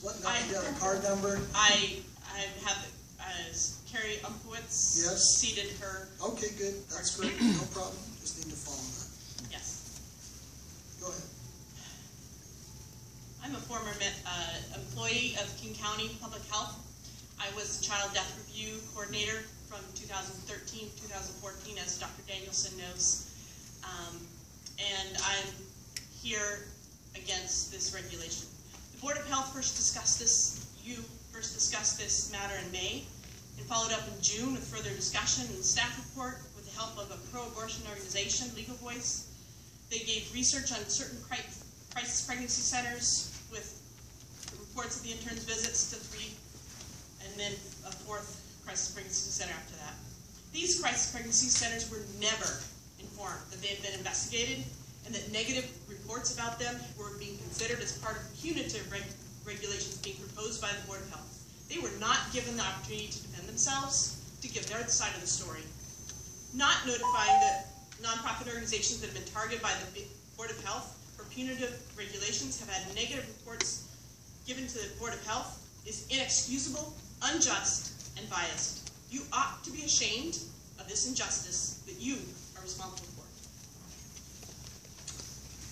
What, now you got a card number? I have Carrie Umpowitz seated her. Okay, good. That's great. No problem. Just need to follow that. Yes. Go ahead. I'm a former employee of King County Public Health. I was the Child Death Review Coordinator from 2013 to 2014, as Dr. Danielson knows. And I'm here against this regulation. The Board of Health first discussed this, matter in May, and followed up in June with further discussion and staff report with the help of a pro-abortion organization, Legal Voice. They gave research on certain crisis pregnancy centers with reports of the interns' visits to 3, and then a 4th crisis pregnancy center after that. These crisis pregnancy centers were never informed that they had been investigated and that negative reports about them were being considered as part of punitive regulations being proposed by the Board of Health. They were not given the opportunity to defend themselves, to give their side of the story. Not notifying the nonprofit organizations that have been targeted by the Board of Health for punitive regulations have had negative reports given to the Board of Health is inexcusable, unjust, and biased. You ought to be ashamed of this injustice that you are responsible for.